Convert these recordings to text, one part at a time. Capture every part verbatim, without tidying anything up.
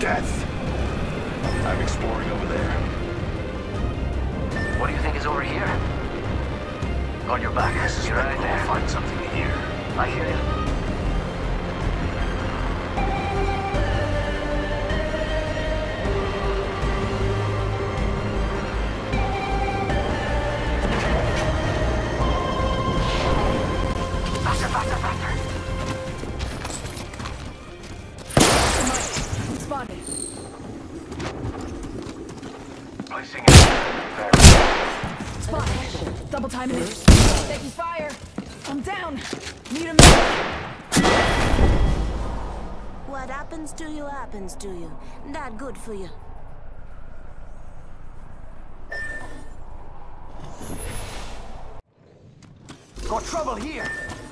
death. I'm exploring over there. What do you think is over here? On your back. You're right there. I'll find something here. I hear you. Faster, faster, faster. Spotted. Placing it. Spotted. Double time it. Taking fire. I'm down. Need a minute. What happens to you happens to you. Not good for you. Got trouble here.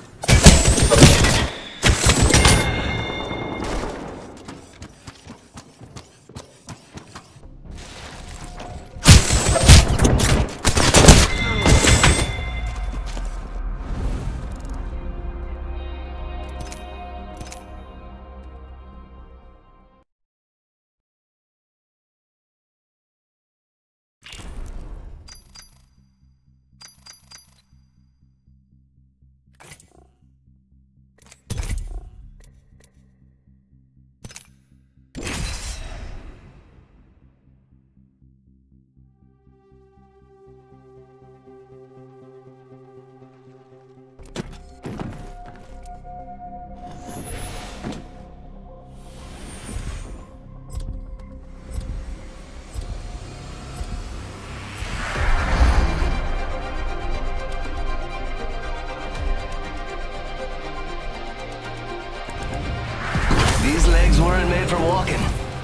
These legs weren't made for walking.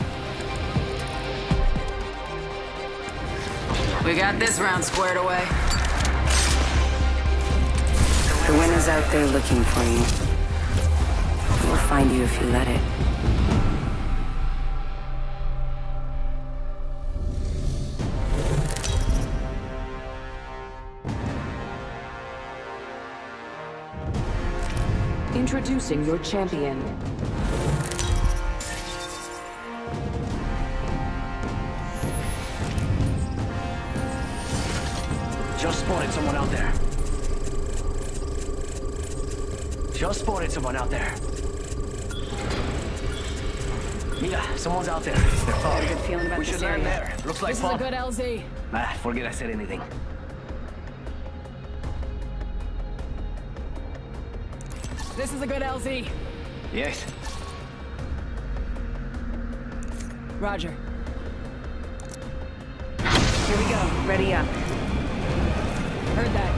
We got this round squared away. The winner's out there looking for you. We'll find you if you let it. Introducing your champion. Just spotted someone out there. Just spotted someone out there. Mira, someone's out there. They're far. Got a good feeling about We this should land area. there. Looks like This is a fun. good L Z. Ah, forget I said anything. This is a good L Z. Yes. Roger. Here we go. Ready up. Heard that.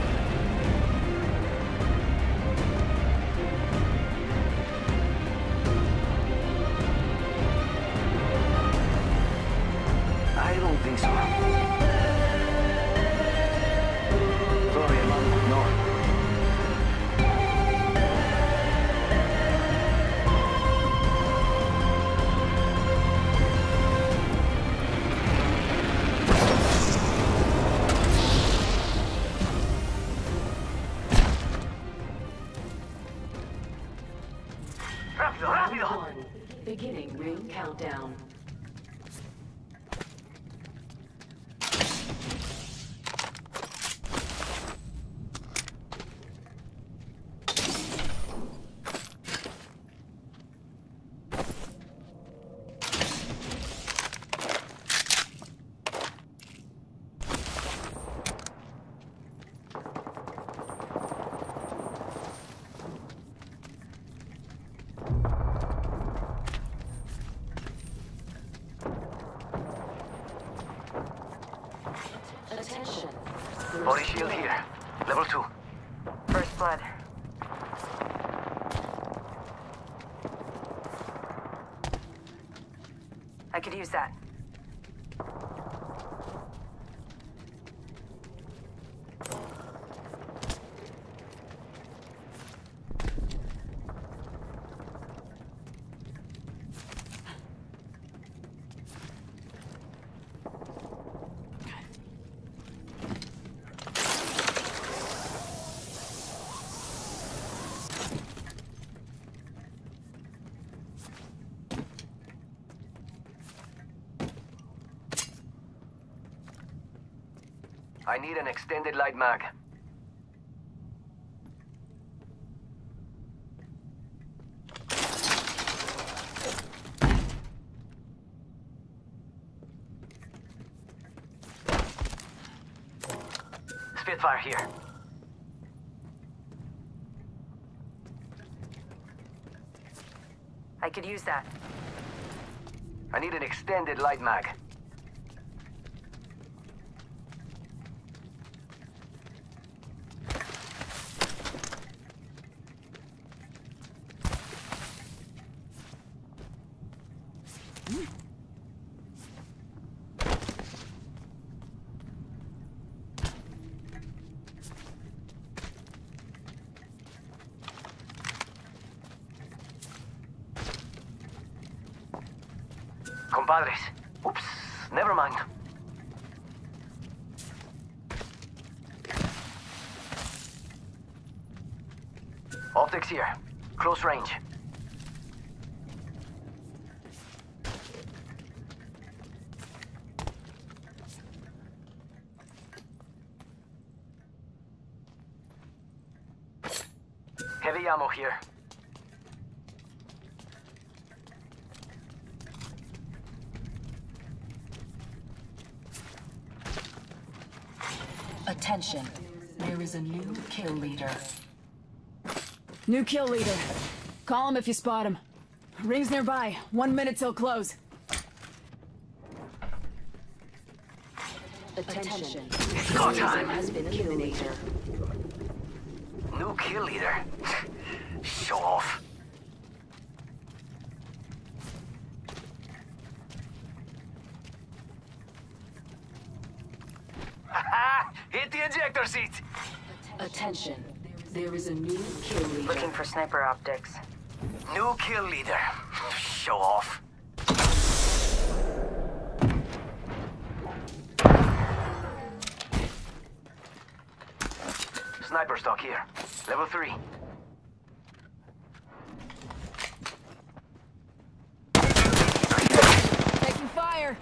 I don't think so. Sorry, hermano. No. Rápido, rápido. One. Beginning ring countdown. Attention. Body shield here. Level two. First blood. I could use that. I need an extended light mag. Spitfire here. I could use that. I need an extended light mag. Compadres. Oops, never mind. Optics here. Close range. Heavy ammo here. Attention. There is a new kill leader. New kill leader. Call him if you spot him. Ring's nearby. One minute till close. Attention. Go time. Has been eliminated. New kill leader. Show off. Hit the ejector seat. Attention. There is a new kill leader. Looking for sniper optics. New kill leader. Show off. Sniper stock here. Level three. Taking fire.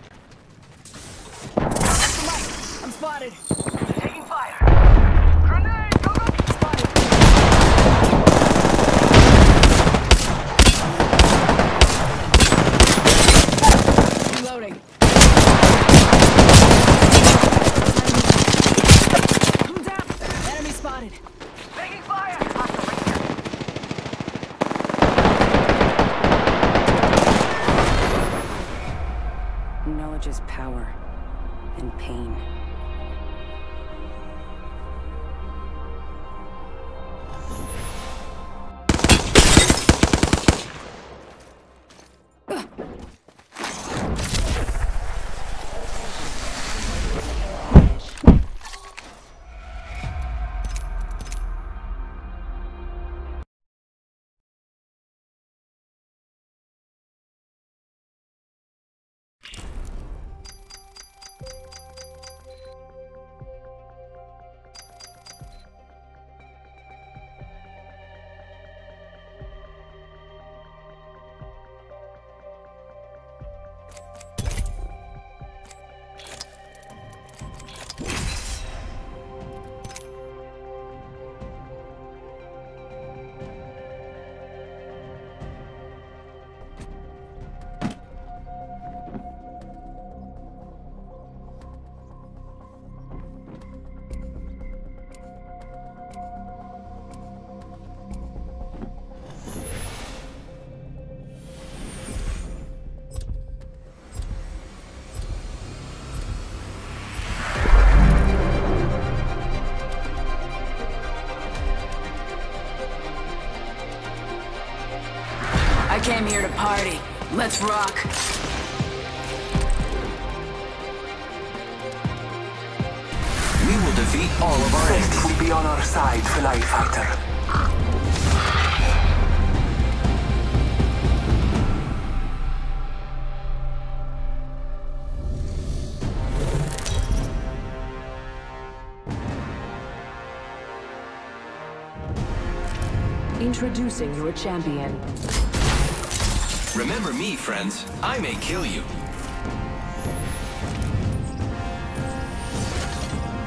That's the mic. I'm spotted. Taking fire. Grenade! Go, go! Spotted. Reloading. I'm down. Enemy spotted. Taking fire! Knowledge is power and pain. I came here to party. Let's rock. We will defeat all of our enemies. Fate will be on our side, Fly Fighter. Introducing your champion. Remember me, friends. I may kill you.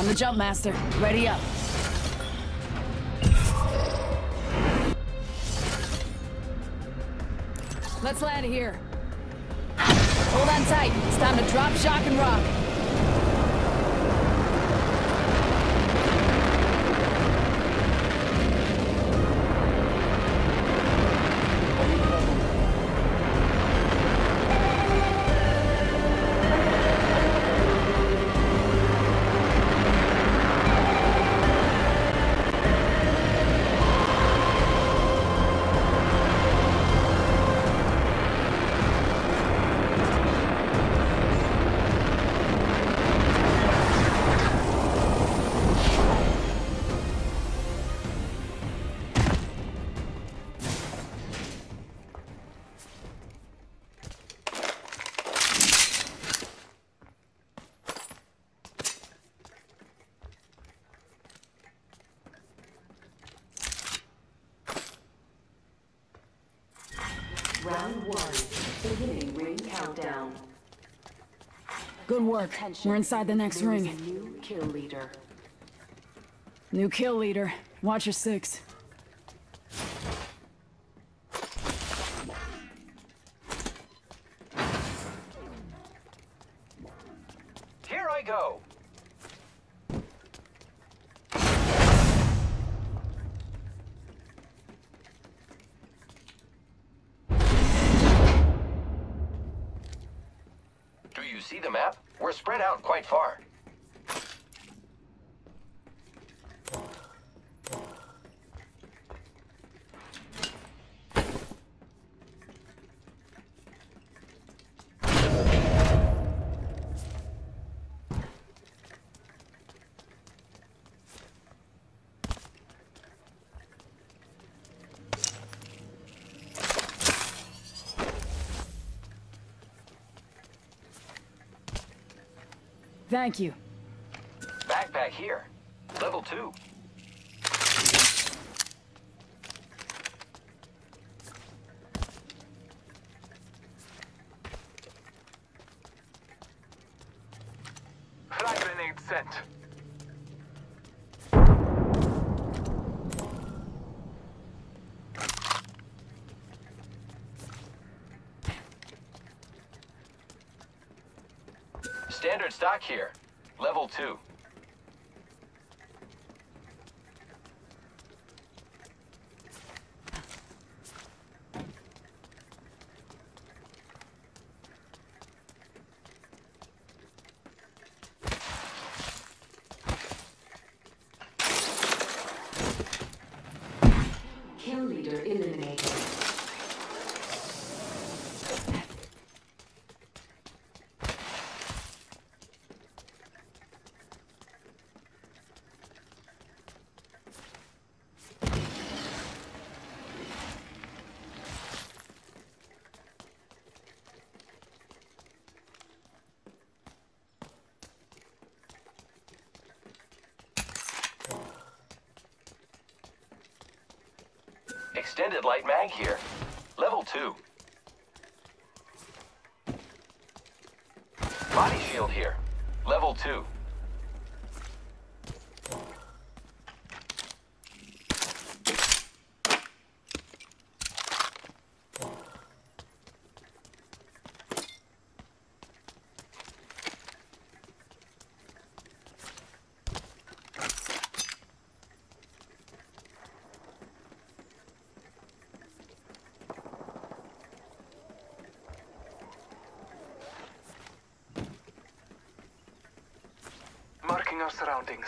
the jump master. Ready up. Let's land here. Hold on tight. It's time to drop, shock, and rock. Round one. Beginning ring countdown. Good work. Attention. We're inside the next There is ring. a new kill leader. New kill leader. Watch your six. Here I go. Do you see the map? We're spread out quite far. Thank you. Backpack here. Level two. Frag grenade sent. Standard stock here. Level two. Kill leader eliminated. Extended light mag here. Level two. Body shield here. Level two. Marking our surroundings.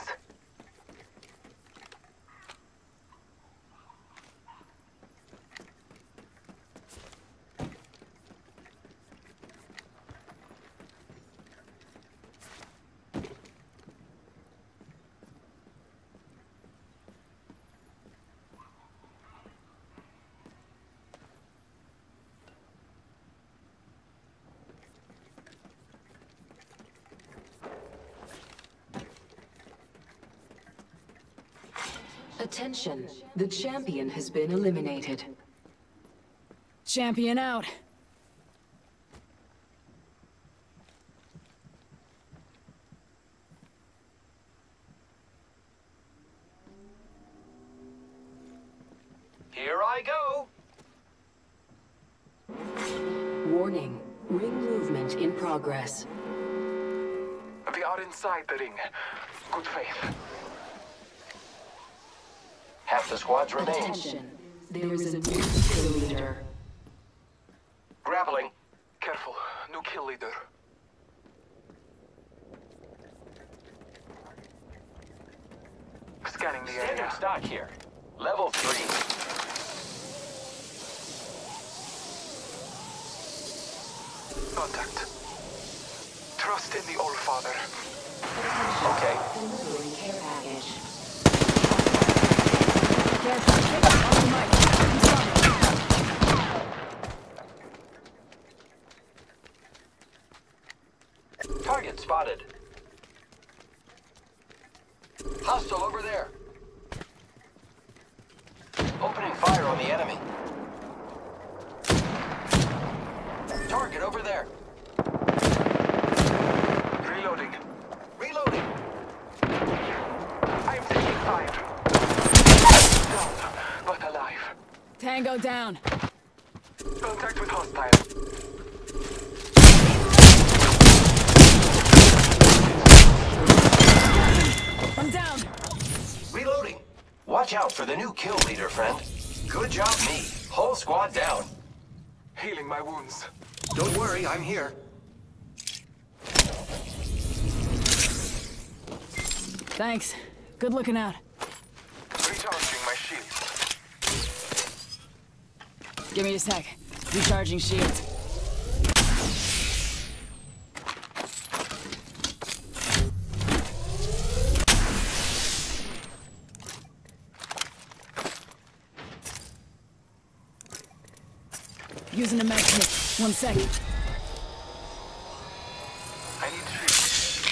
Attention, the champion has been eliminated. Champion out. Here I go. Warning. Ring movement in progress. We are inside the ring. Good faith. Half the squads remain. Attention. There is a new kill leader. Grappling. Careful. New kill leader. Scanning the area. Standard stock here. Level three. Contact. Trust in the All Father. Okay. Delivering care package. Careful. Off the mic. He's coming. Target spotted. Hostile over there. Opening fire on the enemy. Target over there. Reloading. Reloading. I am taking fire. Down, but alive. Tango down. Contact with hostile. I'm down. Reloading. Watch out for the new kill leader, friend. Good job, me. Whole squad down. Healing my wounds. Don't worry, I'm here. Thanks. Good looking out. Recharging my shields. Give me a sec. Recharging shields. Using a med kit. One second. I need shields.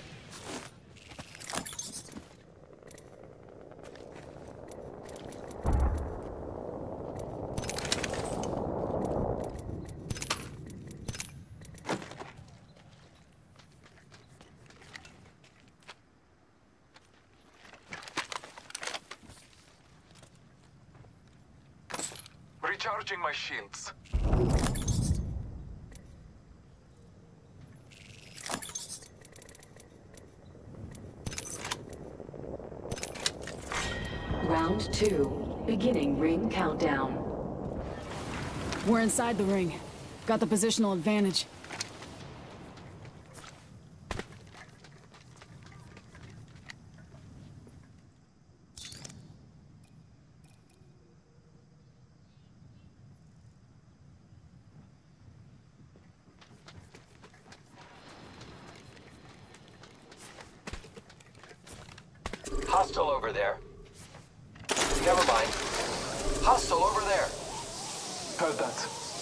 Recharging my shields. Round two. Beginning ring countdown. We're inside the ring. Got the positional advantage. Hostile over there. Never mind. Hostile over there. Heard that.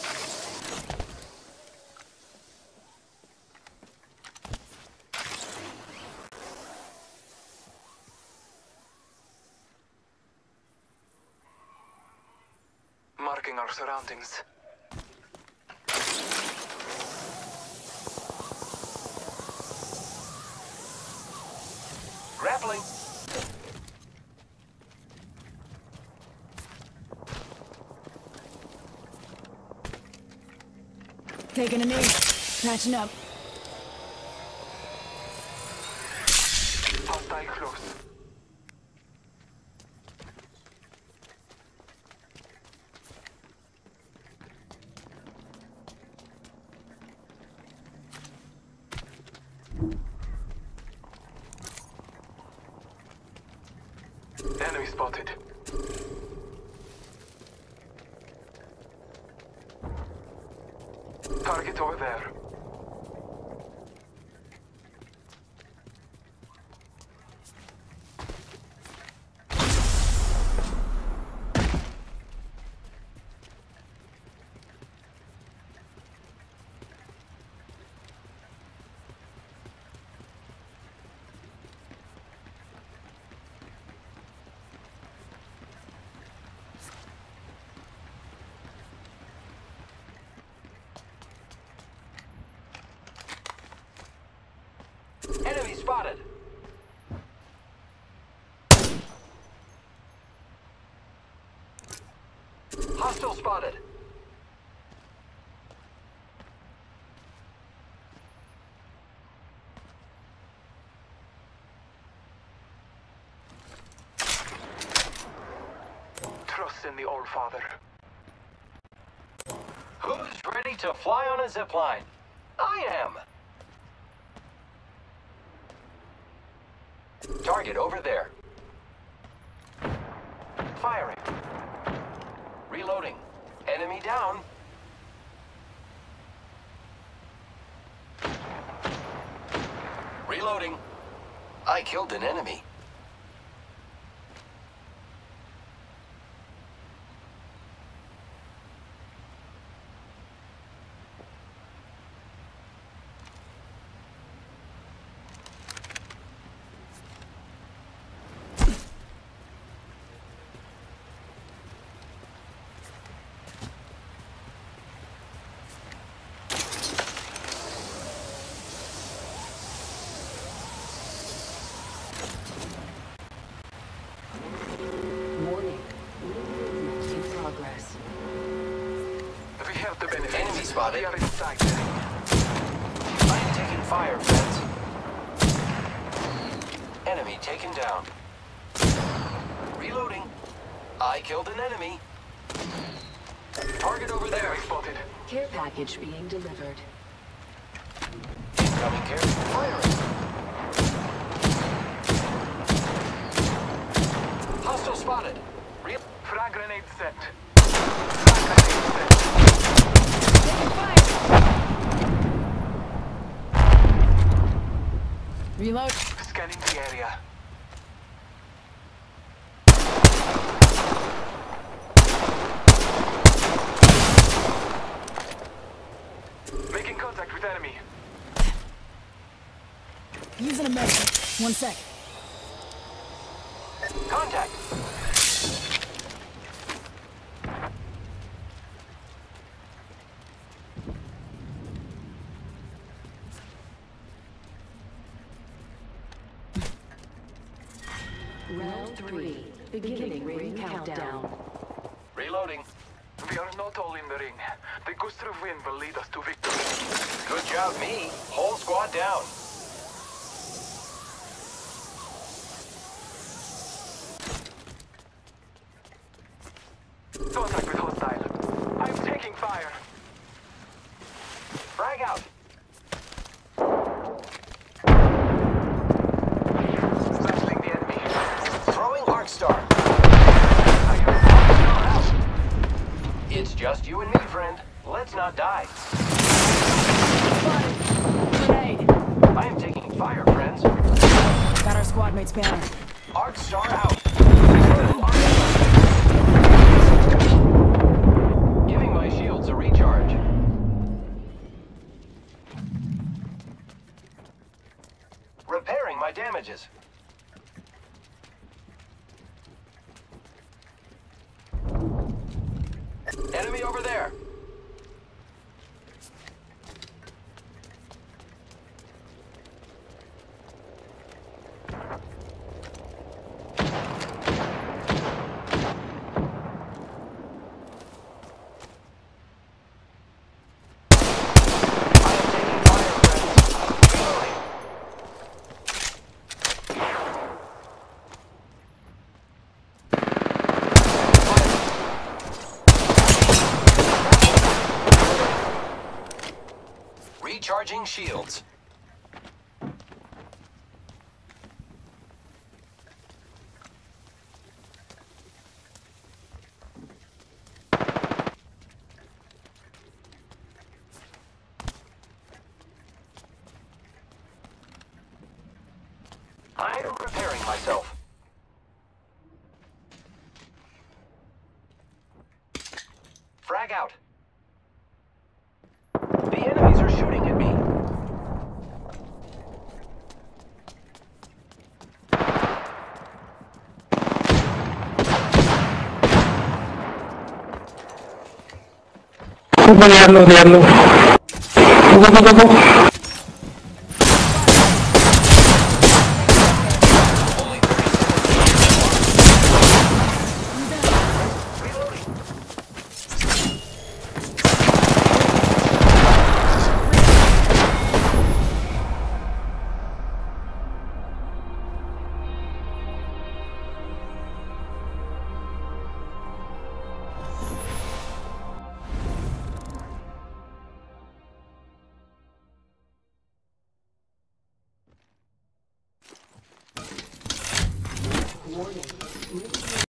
Marking our surroundings. Grappling. Taking a knee. Patching up. Hostile close. Enemy spotted. Target over there. spotted. Trust in the Old Father. Who's ready to fly on a zipline? I am. Target over there. Firing. Reloading. Enemy down. Reloading. I killed an enemy. Warning. Movement in progress. We have the benefits. Enemy spotted. We are inside. I am taking fire, friends. Enemy taken down. Reloading. I killed an enemy. Target over there. Enemy spotted. Care package being delivered. Incoming care. Firing. Hostile spotted. Re Frag grenade set. Frag grenade set. Taking fire! Reload. Scanning the area. Making contact with enemy. Using a medic. One sec. Contact. Round three. Beginning ring countdown. Reloading. We are not all in the ring. The gust of wind will lead us to victory. Good job, me. Whole squad down. Contact with hostile. I'm taking fire. Frag out. Battling the enemy. Throwing Arc Star. I heard Arc Star out. It's just you and me, friend. Let's not die. Grenade. I am taking fire, friends. Got our squad mate's banner. Arc Star out. Throwing Arc Star. Giving my shields a recharge. Repairing my damages. Enemy over there. Recharging shields. I am repairing myself. Frag out. The enemies are shooting at me. Voy a darlo, voy a darlo. Go, go, go, go.